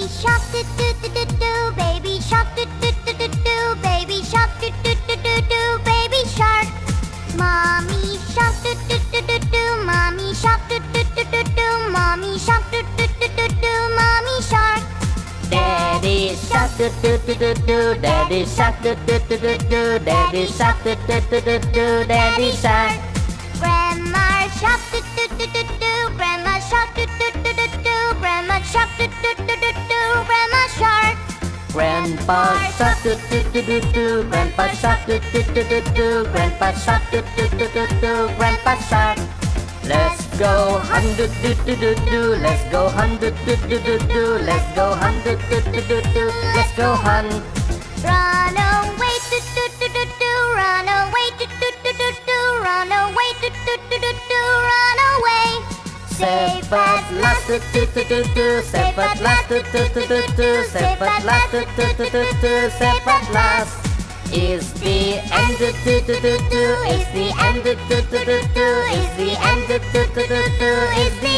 shark do do do do do, baby shark do do do do do, baby shark do do do do do, baby shark. Mommy shark do do do do do, mommy shark do do do do do, mommy shark do do do do do, mommy shark. Daddy shark do do do do do, daddy shark do do do do do, daddy shark do do do do do, daddy shark. Grandma shark do do do do do, grandma shark do do do do do, grandma shark do do do do do, grandma shark. Grandpa shark do do do do do, grandpa shark do do do do do, grandpa shark do do do do do, grandpa shark. Let's go hunt do do do do do, let's go hunt do do do do do, let's go hunt do do do do do, let's go hunt. Run away do do do do do, run away do do do do do, run away do do do do do, run away. Safe at last do do do do do, safe at last do do do do do, safe at last do do do do do, safe at last. Is the end do do do do do, is the end do do do do do, is the end do do do do do, is the